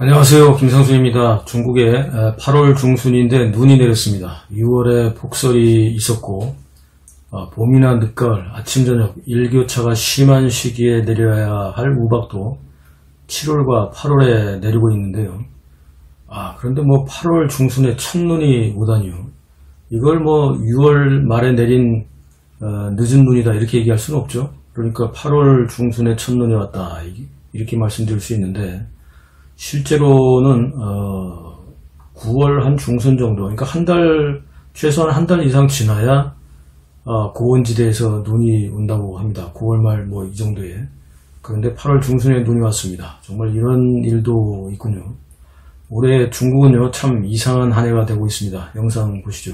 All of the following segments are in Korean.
안녕하세요. 김상순입니다. 중국에 8월 중순인데 눈이 내렸습니다. 6월에 폭설이 있었고 봄이나 늦가을, 아침 저녁 일교차가 심한 시기에 내려야 할 우박도 7월과 8월에 내리고 있는데요. 그런데 8월 중순에 첫눈이 오다니요. 이걸 6월 말에 내린 늦은 눈이다 이렇게 얘기할 수는 없죠. 그러니까 8월 중순에 첫눈이 왔다 이렇게 말씀드릴 수 있는데, 실제로는 9월 한 중순 정도, 그러니까 최소한 한 달 이상 지나야 고원지대에서 눈이 온다고 합니다. 9월 말 이 정도에. 그런데 8월 중순에 눈이 왔습니다. 정말 이런 일도 있군요. 올해 중국은요 참 이상한 한 해가 되고 있습니다. 영상 보시죠.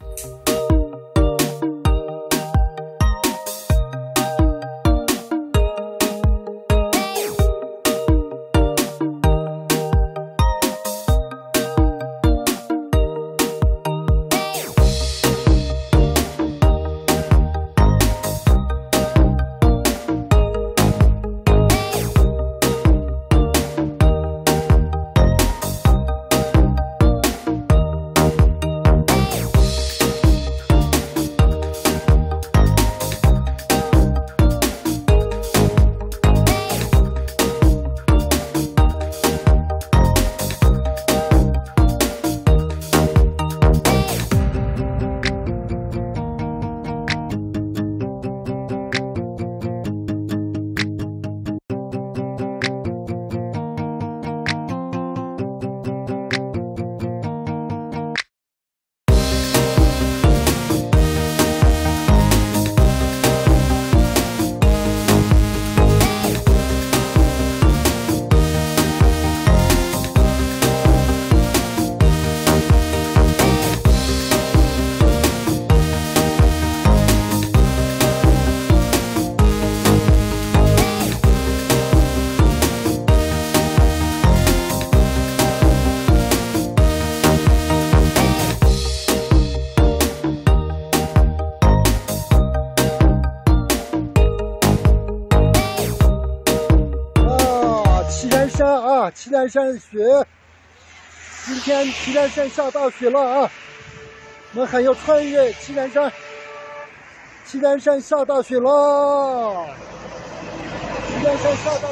祁连山雪，今天祁连山下大雪了啊！我们还要穿越祁连山，祁连山下大雪了，祁连山下大。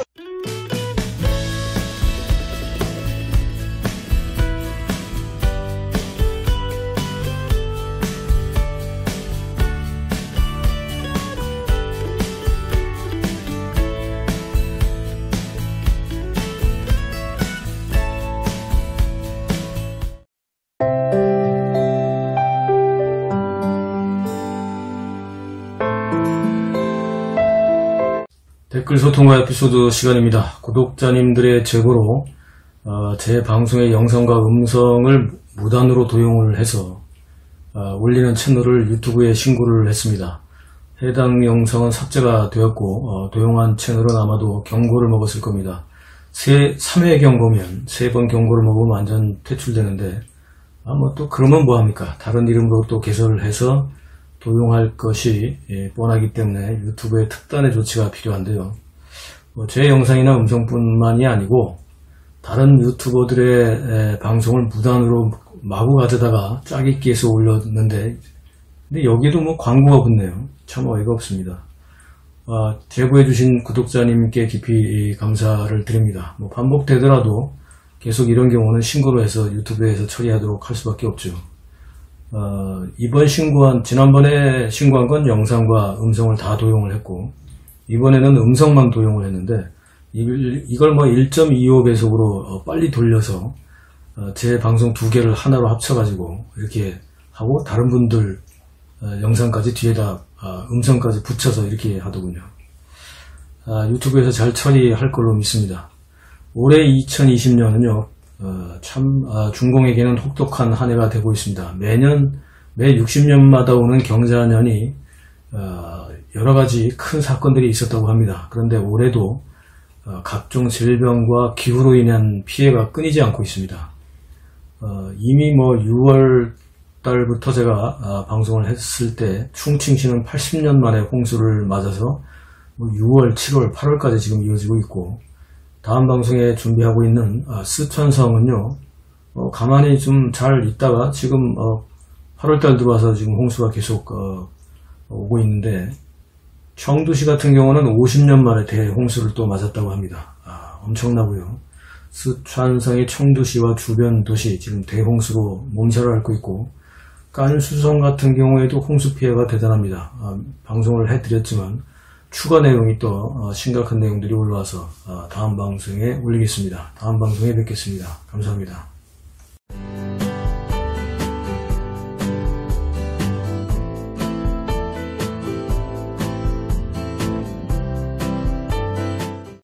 댓글 소통과 에피소드 시간입니다. 구독자님들의 제보로 제 방송의 영상과 음성을 무단으로 도용을 해서 올리는 채널을 유튜브에 신고를 했습니다. 해당 영상은 삭제가 되었고 도용한 채널은 아마도 경고를 먹었을 겁니다. 3회 경고면 3번 경고를 먹으면 완전 퇴출되는데 또 그러면 뭐합니까? 다른 이름으로 또 개설을 해서 도용할 것이 뻔하기 때문에 유튜브의 특단의 조치가 필요한데요. 제 영상이나 음성뿐만이 아니고 다른 유튜버들의 방송을 무단으로 마구 가져다가 짜깁기 해서 올렸는데, 근데 여기에도 광고가 붙네요. 참 어이가 없습니다. 제보해주신 구독자님께 깊이 감사를 드립니다. 반복되더라도 계속 이런 경우는 신고로 해서 유튜브에서 처리하도록 할 수밖에 없죠. 지난번에 신고한 건 영상과 음성을 다 도용을 했고, 이번에는 음성만 도용을 했는데, 이걸 1.25배속으로 빨리 돌려서 제 방송 2개를 하나로 합쳐가지고 이렇게 하고 다른 분들 영상까지 뒤에다 음성까지 붙여서 이렇게 하더군요. 유튜브에서 잘 처리할 걸로 믿습니다. 올해 2020년은요, 중공에게는 혹독한 한 해가 되고 있습니다. 매 60년마다 오는 경자년이 여러가지 큰 사건들이 있었다고 합니다. 그런데 올해도 각종 질병과 기후로 인한 피해가 끊이지 않고 있습니다. 이미 6월 달부터 제가 방송을 했을 때 충칭시는 80년 만에 홍수를 맞아서 6월, 7월, 8월까지 지금 이어지고 있고, 다음 방송에 준비하고 있는 스촨성은요, 가만히 좀 잘 있다가 지금 8월달 들어와서 지금 홍수가 계속 오고 있는데, 청두시 같은 경우는 50년 만에 대홍수를 또 맞았다고 합니다. 엄청나고요. 스촨성의 청두시와 주변 도시 지금 대홍수로 몸살을 앓고 있고, 깐수성 같은 경우에도 홍수 피해가 대단합니다. 방송을 해드렸지만 추가 내용이 또 심각한 내용들이 올라와서 다음 방송에 올리겠습니다. 다음 방송에 뵙겠습니다. 감사합니다.